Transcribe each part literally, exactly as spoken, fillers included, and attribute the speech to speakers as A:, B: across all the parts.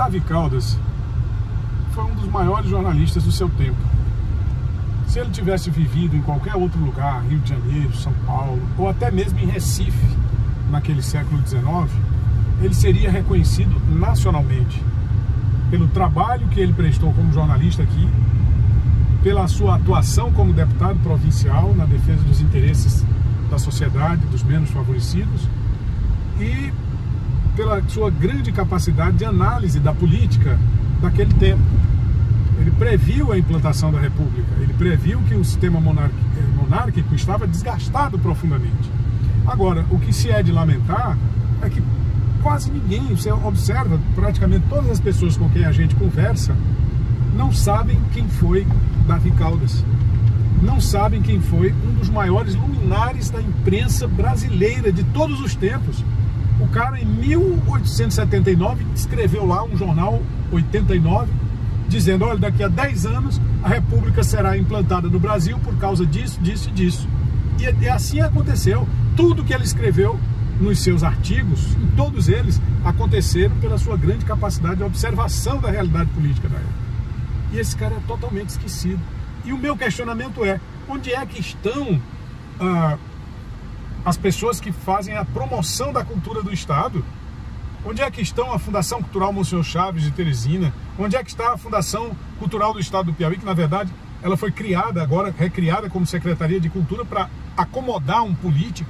A: Davi Caldas foi um dos maiores jornalistas do seu tempo. Se ele tivesse vivido em qualquer outro lugar, Rio de Janeiro, São Paulo, ou até mesmo em Recife, naquele século dezenove, ele seria reconhecido nacionalmente pelo trabalho que ele prestou como jornalista aqui, pela sua atuação como deputado provincial na defesa dos interesses da sociedade, dos menos favorecidos, e pela sua grande capacidade de análise da política daquele tempo. Ele previu a implantação da República, ele previu que o sistema monárquico estava desgastado profundamente. Agora, o que se é de lamentar é que quase ninguém, você observa, praticamente todas as pessoas com quem a gente conversa, não sabem quem foi Davi Caldas. Não sabem quem foi um dos maiores luminares da imprensa brasileira de todos os tempos. O cara, em mil oitocentos e setenta e nove, escreveu lá um jornal, oitenta e nove, dizendo, olha, daqui a dez anos a República será implantada no Brasil por causa disso, disso e disso. E, e assim aconteceu. Tudo que ele escreveu nos seus artigos, em todos eles, aconteceram pela sua grande capacidade de observação da realidade política da época. E esse cara é totalmente esquecido. E o meu questionamento é, onde é que estão ah, as pessoas que fazem a promoção da cultura do Estado? Onde é que estão a Fundação Cultural Monsenhor Chaves de Teresina? Onde é que está a Fundação Cultural do Estado do Piauí, que na verdade ela foi criada, agora recriada como Secretaria de Cultura para acomodar um político?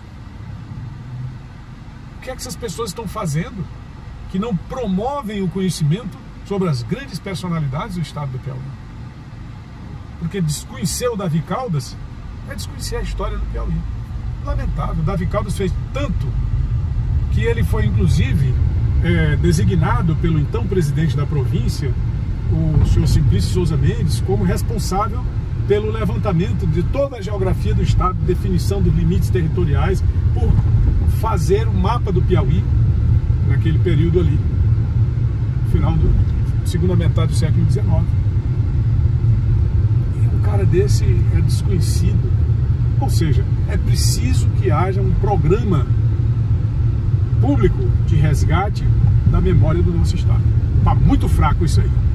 A: O que é que essas pessoas estão fazendo que não promovem o conhecimento sobre as grandes personalidades do Estado do Piauí? Porque desconhecer o Davi Caldas é desconhecer a história do Piauí. Lamentável. Davi Caldas fez tanto que ele foi inclusive é, designado pelo então presidente da província, o senhor Simplício Souza Mendes, como responsável pelo levantamento de toda a geografia do Estado, definição dos limites territoriais, por fazer o mapa do Piauí naquele período ali, final da segunda metade do século dezenove. E um cara desse é desconhecido. Ou seja, é preciso que haja um programa público de resgate da memória do nosso Estado. Está muito fraco isso aí.